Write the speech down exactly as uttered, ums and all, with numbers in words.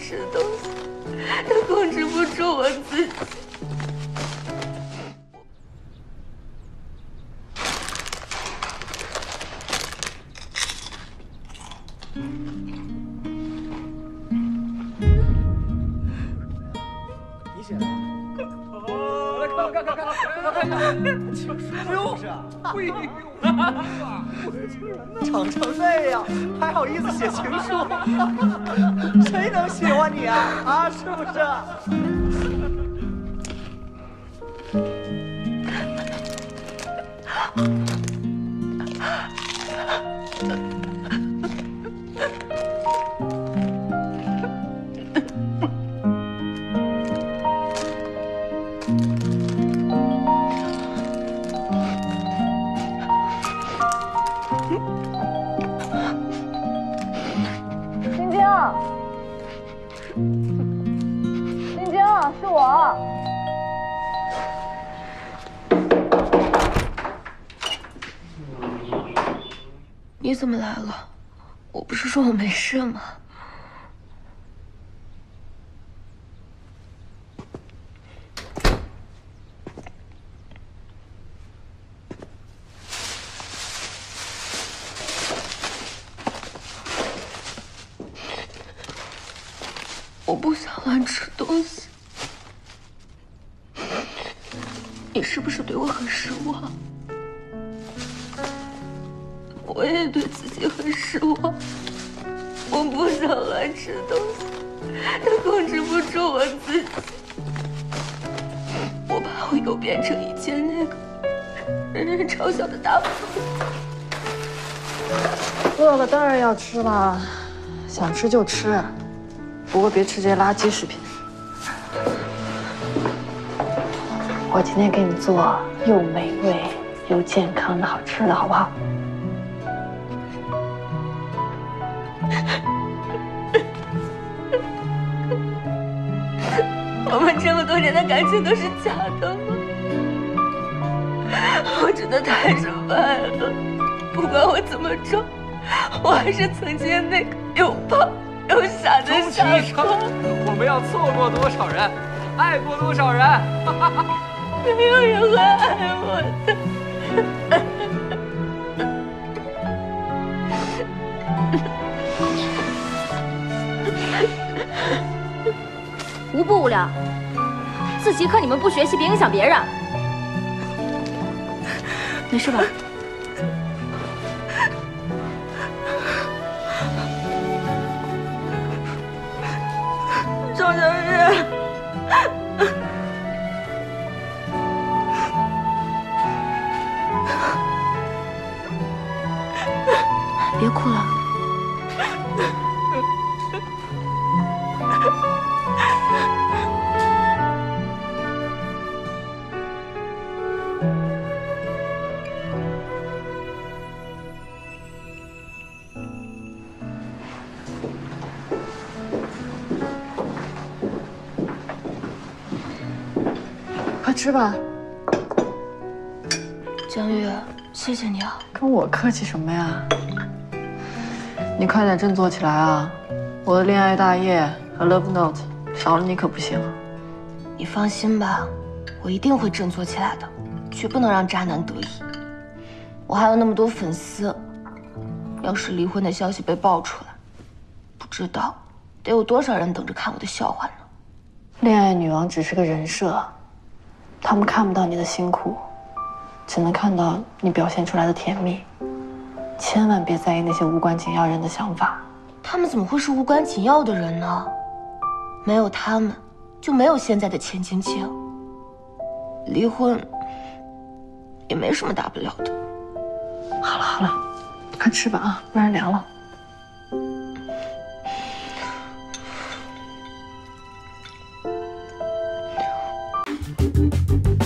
吃东西，都控制不住我自己。 你写的？哦，来看看看看看看看，情书是不是？哎呦，长成这样，还好意思写情书？谁能喜欢你啊？啊，是不是？ 晶晶，晶晶，是我。 你怎么来了？我不是说我没事吗？我不想乱吃东西。你是不是对我很失望？我也对自己很失望。我不想乱吃东西，但控制不住我自己。我怕我又变成以前那个人人嘲笑的大胖子。 饿了当然要吃了，想吃就吃，不过别吃这些垃圾食品。我今天给你做又美味又健康的好吃的，好不好？ 我们这么多年的感情都是假的吗？我真的太失败了。不管我怎么装，我还是曾经那个又胖又傻的傻瓜。 我们要错过多少人，爱过多少人？ 没有人会爱我的。 无不无聊？自习课你们不学习，别影响别人。没事吧？ 赵小雨， 别哭了。 快吃吧。 江玉，谢谢你啊。 跟我客气什么呀？你快点振作起来啊！我的恋爱大业和 Love Note 少了你可不行。 你放心吧，我一定会振作起来的，绝不能让渣男得意。我还有那么多粉丝，要是离婚的消息被爆出来，不知道得有多少人等着看我的笑话呢。 恋爱女王只是个人设，他们看不到你的辛苦，只能看到你表现出来的甜蜜。千万别在意那些无关紧要人的想法。 他们怎么会是无关紧要的人呢？没有他们，就没有现在的钱晶晶。离婚也没什么大不了的。 好了好了，快吃吧啊，不然凉了。 嗯。